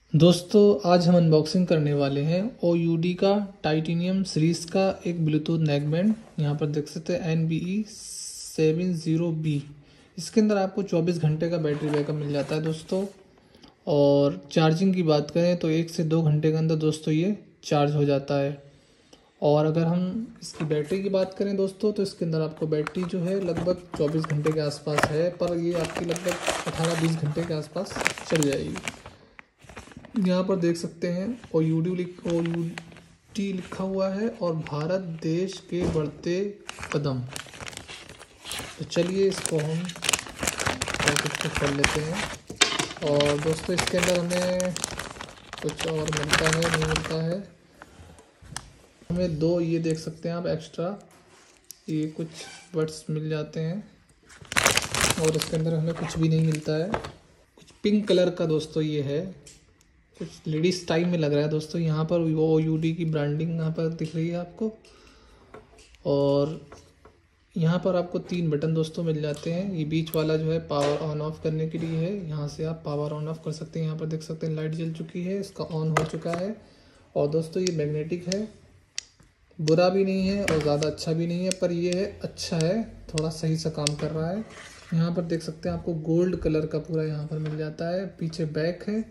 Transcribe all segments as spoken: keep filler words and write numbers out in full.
दोस्तों आज हम अनबॉक्सिंग करने वाले हैं ओ यू डी का टाइटेनियम सीरीज का एक ब्लूटूथ नेकबैंड। यहाँ पर देख सकते हैं N B E seven zero B. इसके अंदर आपको चौबीस घंटे का बैटरी बैकअप मिल जाता है दोस्तों। और चार्जिंग की बात करें तो एक से दो घंटे के अंदर दोस्तों ये चार्ज हो जाता है। और अगर हम इसकी बैटरी की बात करें दोस्तों तो इसके अंदर आपको बैटरी जो है लगभग चौबीस घंटे के आसपास है, पर ये आपकी लगभग अठारह बीस घंटे के आसपास चल जाएगी। यहाँ पर देख सकते हैं ओ यू डी लिख ओ यू डी लिखा हुआ है और भारत देश के बढ़ते कदम। तो चलिए इसको हम पैकेट को खोल लेते हैं। और दोस्तों इसके अंदर हमें कुछ और मिलता है नहीं मिलता है। हमें दो ये देख सकते हैं आप एक्स्ट्रा ये कुछ बड्स मिल जाते हैं। और इसके अंदर हमें कुछ भी नहीं मिलता है। कुछ पिंक कलर का दोस्तों ये है, कुछ लेडीज टाइप में लग रहा है दोस्तों। यहाँ पर ओ यू डी की ब्रांडिंग यहाँ पर दिख रही है आपको। और यहाँ पर आपको तीन बटन दोस्तों मिल जाते हैं। ये बीच वाला जो है पावर ऑन ऑफ करने के लिए है, यहाँ से आप पावर ऑन ऑफ कर सकते हैं। यहाँ पर देख सकते हैं लाइट जल चुकी है, इसका ऑन हो चुका है। और दोस्तों ये मैग्नेटिक है, बुरा भी नहीं है और ज़्यादा अच्छा भी नहीं है, पर ये है अच्छा है, थोड़ा सही सा काम कर रहा है। यहाँ पर देख सकते हैं आपको गोल्ड कलर का पूरा यहाँ पर मिल जाता है। पीछे बैक है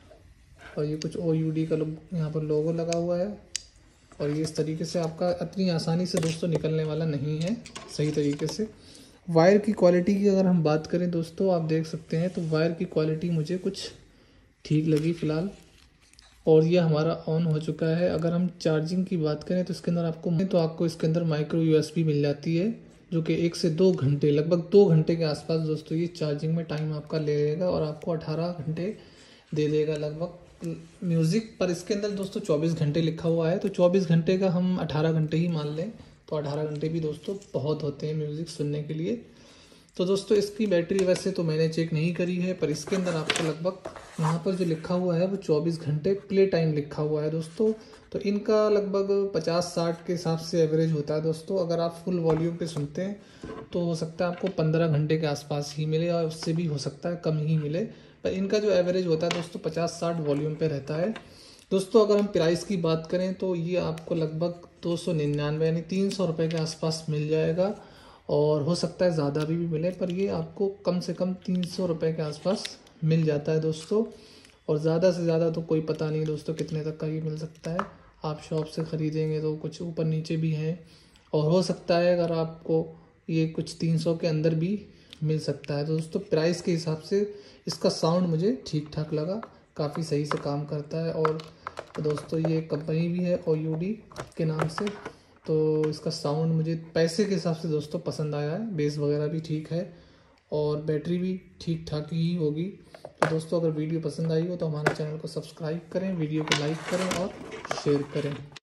और ये कुछ ओ यू डी का यहाँ पर लोगो लगा हुआ है। और ये इस तरीके से आपका इतनी आसानी से दोस्तों निकलने वाला नहीं है सही तरीके से। वायर की क्वालिटी की अगर हम बात करें दोस्तों, आप देख सकते हैं तो वायर की क्वालिटी मुझे कुछ ठीक लगी फ़िलहाल। और ये हमारा ऑन हो चुका है। अगर हम चार्जिंग की बात करें तो इसके अंदर आपको तो आपको इसके अंदर माइक्रो यू एस बी मिल जाती है, जो कि एक से दो घंटे लगभग दो घंटे के आसपास दोस्तों ये चार्जिंग में टाइम आपका ले लेगा और आपको अठारह घंटे दे देगा लगभग म्यूज़िक। पर इसके अंदर दोस्तों चौबीस घंटे लिखा हुआ है, तो चौबीस घंटे का हम अठारह घंटे ही मान लें तो अठारह घंटे भी दोस्तों बहुत होते हैं म्यूज़िक सुनने के लिए। तो दोस्तों इसकी बैटरी वैसे तो मैंने चेक नहीं करी है, पर इसके अंदर आपको लगभग यहाँ पर जो लिखा हुआ है वो चौबीस घंटे प्ले टाइम लिखा हुआ है दोस्तों। तो इनका लगभग पचास साठ के हिसाब से एवरेज होता है दोस्तों। अगर आप फुल वॉल्यूम पे सुनते हैं तो हो सकता है आपको पंद्रह घंटे के आसपास ही मिले और उससे भी हो सकता है कम ही मिले, पर इनका जो एवरेज होता है दोस्तों पचास साठ वॉल्यूम पे रहता है दोस्तों। अगर हम प्राइस की बात करें तो ये आपको लगभग दो सौ निन्यानवे यानी तीन सौ रुपये के आसपास मिल जाएगा। और हो सकता है ज़्यादा भी, भी मिले, पर ये आपको कम से कम तीन सौ रुपये के आसपास मिल जाता है दोस्तों। और ज़्यादा से ज़्यादा तो कोई पता नहीं दोस्तों कितने तक का ये मिल सकता है। आप शॉप से ख़रीदेंगे तो कुछ ऊपर नीचे भी हैं, और हो सकता है अगर आपको ये कुछ तीन सौ के अंदर भी मिल सकता है। तो दोस्तों प्राइस के हिसाब से इसका साउंड मुझे ठीक ठाक लगा, काफ़ी सही से काम करता है। और दोस्तों ये कंपनी भी है ओ यू डी के नाम से, तो इसका साउंड मुझे पैसे के हिसाब से दोस्तों पसंद आया है। बेस वगैरह भी ठीक है और बैटरी भी ठीक ठाक ही होगी। तो दोस्तों अगर वीडियो पसंद आई हो तो हमारे चैनल को सब्सक्राइब करें, वीडियो को लाइक करें और शेयर करें।